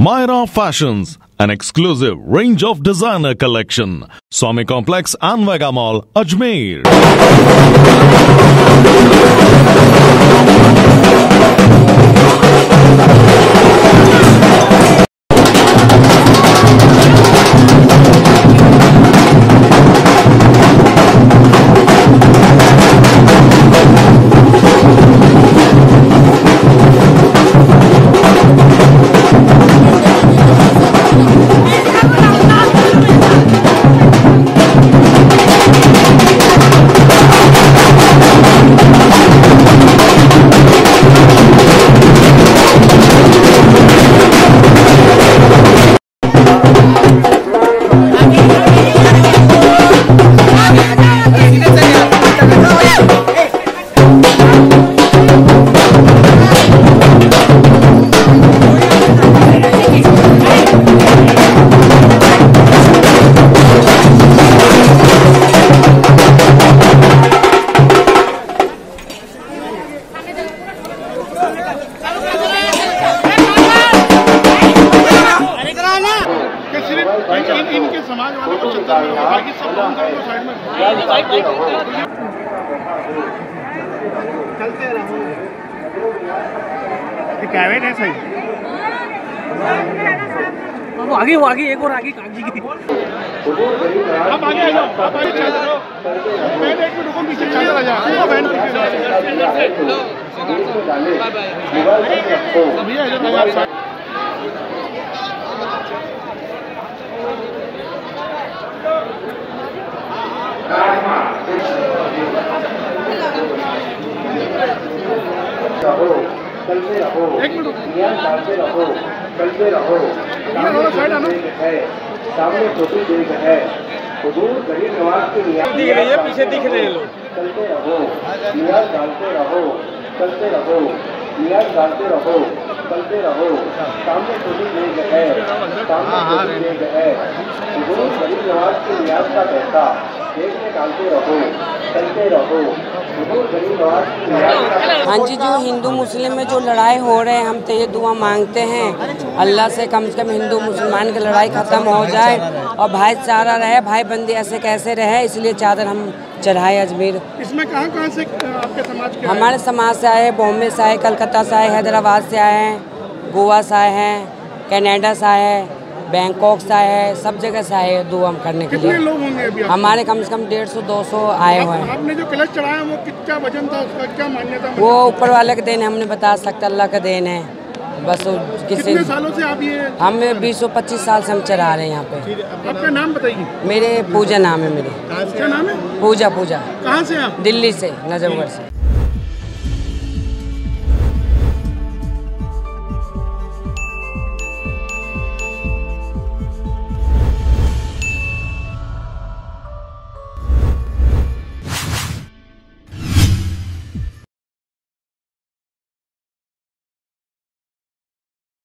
Myra Fashions, an exclusive range of designer collection. Swami Complex and Vega Mall, Ajmer. इनके समाज वालों को चिंता नहीं है, बाकी सब लोग साइड में चलते रहो। ये कैवेट है सही। वो आगे एक और आगे कागजी की। आप आगे आ जाओ, आप आगे चल रहे हो। मैं एक मिनट रुको, पीछे चल रहा जा। बहन अभी आ जाओ। चलते रहो, डालते रहो, चलते रहो। सामने छोटी देख है, हुजूर गरीब नवाज के नियाज पीछे दिख रहे लोग। चलते रहो, नियाज डालते रहो, चलते रहो, नियाज डालते रहो, चलते रहो। सामने छोटी देख है, सामने छोटी देख है, हुजूर गरीब नवाज के नियाज का पैसा देख में डालते रहो, चलते रहो। हाँ जी, जो हिंदू मुस्लिम में जो लड़ाई हो रहे हैं, हम तो ये दुआ मांगते हैं अल्लाह से कम हिंदू मुसलमान की लड़ाई ख़त्म हो जाए और भाईचारा रहे, भाई बंदी ऐसे कैसे रहे, इसलिए चादर हम चढ़ाए अजमेर। इसमें कहाँ से आपके समाज के? हमारे समाज से आए, बॉम्बे से आए, कलकत्ता से आए, हैदराबाद से आए हैं, गोवा से आए हैं, कनाडा से आए हैं, बैंकॉक से आए हैं, सब जगह से आए हैं दुआ करने के लिए। कितने लोग होंगे अभी? हमारे कम से कम 150-200 आए हुए हैं। आपने जो कलश चढ़ाया वो कितना वजन था, उसका क्या मान्यता? वो ऊपर वाले का देन है, हम नहीं बता सकते, अल्लाह का देन है बस। कितने सालों से आप ये? हम 20-25 साल से हम चढ़ा रहे हैं यहाँ पे। आपका नाम बताइए। मेरे पूजा नाम है। मेरे क्या नाम है? पूजा। कहाँ से आप? दिल्ली से, नजफगढ़ से।